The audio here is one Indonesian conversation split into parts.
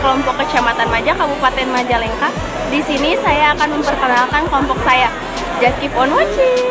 kelompok Kecamatan Maja, Kabupaten Majalengka. Di sini saya akan memperkenalkan kelompok saya. Just keep on watching.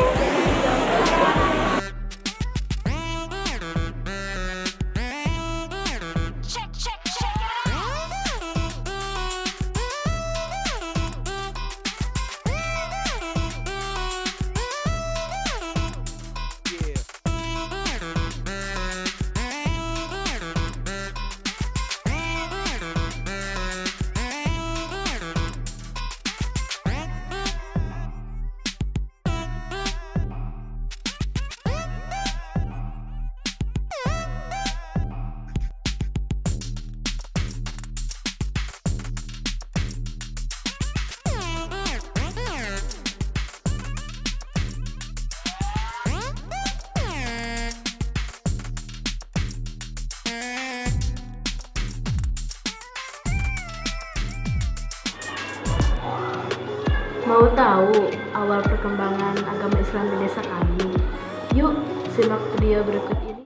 Mau tahu awal perkembangan agama Islam di desa kami? Yuk, simak video berikut ini.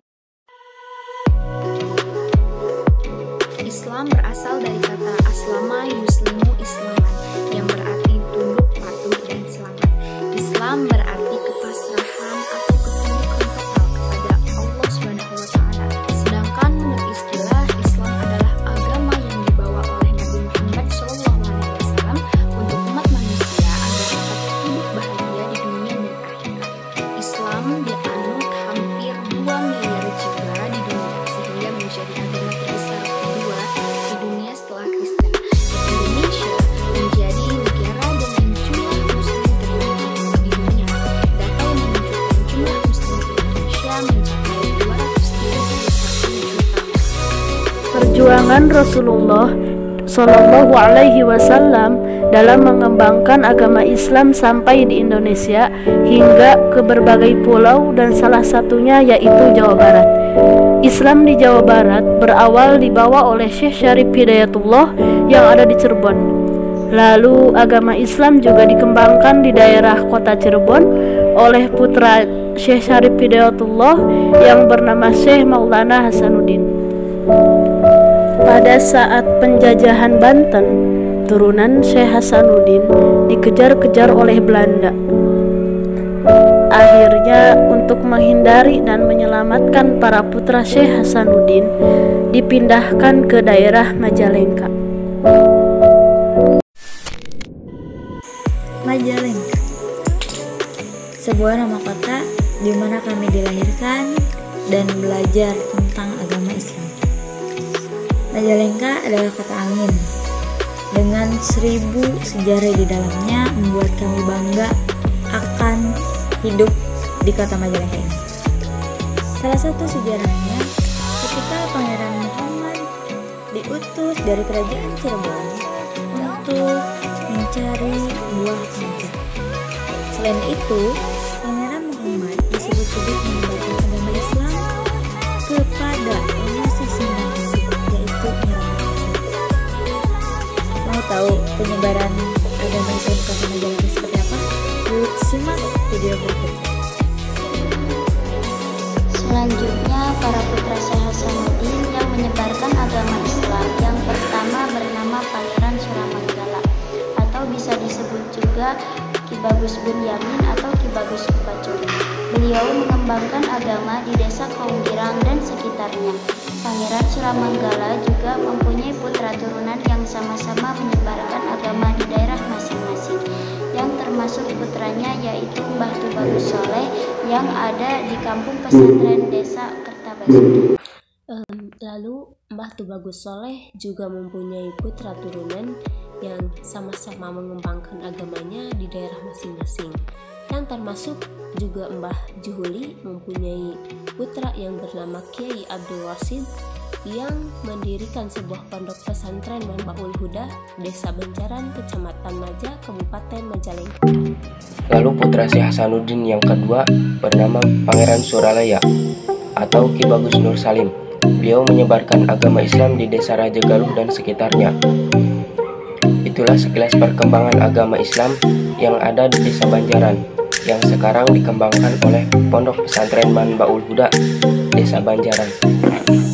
Islam berasal dari kata aslama yuslimu islaman, yang berarti tunduk, patuh, dan selamat. Islam berarti kepasrahan atau ketundukan total kepada Allah SWT. Sedangkan menurut istilah, Islam adalah agama yang dibawa oleh Nabi Muhammad SAW untuk umat manusia agar dapat hidup bahagia di dunia dan akhirat. Islam dianut hampir 2 miliar jiwa di dunia, sehingga menjadi agama terbesar kedua di dunia setelah Kristen. Indonesia menjadi negara dengan jumlah muslim terbanyak di dunia. Data yang menunjukkan jumlah muslim di Indonesia mencapai 231 juta. Perjuangan Rasulullah Shallallahu Alaihi Wasallam dalam mengembangkan agama Islam sampai di Indonesia hingga ke berbagai pulau, dan salah satunya yaitu Jawa Barat. Islam di Jawa Barat berawal dibawa oleh Syekh Syarif Hidayatullah yang ada di Cirebon. Lalu agama Islam juga dikembangkan di daerah kota Cirebon oleh putra Syekh Syarif Hidayatullah yang bernama Syekh Maulana Hasanuddin. Pada saat penjajahan Banten, turunan Syekh Hasanuddin dikejar-kejar oleh Belanda. Akhirnya, untuk menghindari dan menyelamatkan para putra Syekh Hasanuddin, dipindahkan ke daerah Majalengka. Majalengka, sebuah nama kota di mana kami dilahirkan dan belajar tentang agama Islam. Majalengka adalah kota angin dengan 1000 sejarah di dalamnya, membuat kami bangga akan hidup di kota Majalengka ini. Salah satu sejarahnya ketika Pangeran Muhammad diutus dari kerajaan Cirebon untuk mencari buah mangga. Selain itu, Pangeran Muhammad disebut-sebut menyebarkan agama Islam kepada manusia sembilan, yaitu Nyiramaji. Mau tahu penyebaran agama Islam di kota Majalengka seperti apa? Yuk simak video berikut. Selanjutnya, para putra Syekh Hasanuddin yang menyebarkan agama Islam. Yang pertama bernama Pangeran Suramanggala, atau bisa disebut juga Ki Bagus Bunyamin atau Ki Bagus Kupacuri. Beliau mengembangkan agama di desa Kaunggirang dan sekitarnya. Pangeran Suramanggala juga mempunyai putra turunan yang sama-sama menyebarkan agama di daerah masing-masing, yang termasuk putranya yaitu Mbah Tu Bagus Soleh yang ada di kampung pesantren desa Kertabasudi. Lalu Mbah Tu Bagus Soleh juga mempunyai putra turunan yang sama-sama mengembangkan agamanya di daerah masing-masing, yang termasuk juga Mbah Juhuli mempunyai putra yang bernama Kiai Abdul Wasid yang mendirikan sebuah pondok pesantren Manbaul Huda, Desa Banjaran, Kecamatan Maja, Kabupaten Majalengka. Lalu putra Syekh Hasanuddin yang kedua bernama Pangeran Suralaya atau Ki Bagus Nur Salim. Beliau menyebarkan agama Islam di desa Raja Galuh dan sekitarnya. Itulah sekilas perkembangan agama Islam yang ada di desa Banjaran, yang sekarang dikembangkan oleh Pondok Pesantren Manbaul Huda, Desa Banjaran.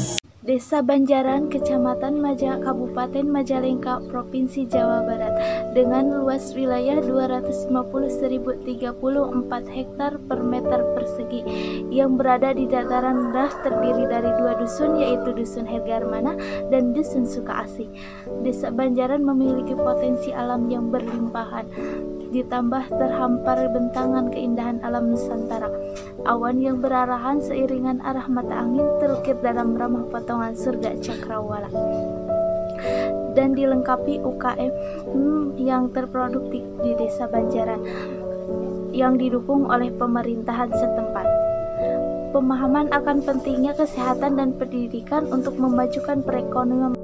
Desa Banjaran, Kecamatan Maja, Kabupaten Majalengka, Provinsi Jawa Barat, dengan luas wilayah 250.034 hektar per meter persegi, yang berada di dataran rendah, terdiri dari 2 dusun, yaitu Dusun Hergarmana dan Dusun Sukaasih. Desa Banjaran memiliki potensi alam yang berlimpahan, ditambah terhampar bentangan keindahan alam Nusantara. Awan yang berarahan seiringan arah mata angin terukir dalam ramah potongan surga cakrawala, dan dilengkapi UKM yang terproduktif di Desa Banjaran yang didukung oleh pemerintahan setempat. Pemahaman akan pentingnya kesehatan dan pendidikan untuk memajukan perekonomian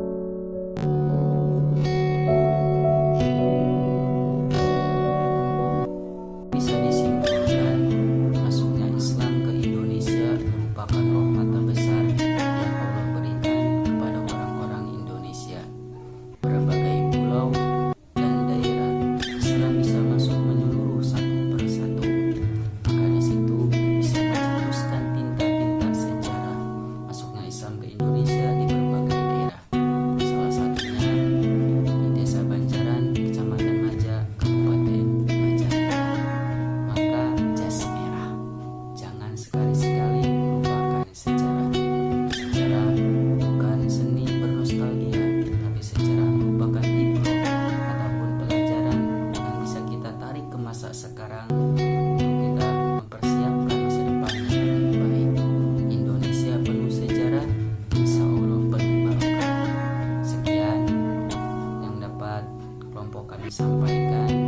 sekarang untuk kita mempersiapkan masa depan yang lebih baik. Indonesia penuh sejarah, insya Allah penuh barokah. Sekian yang dapat kelompok kami sampaikan.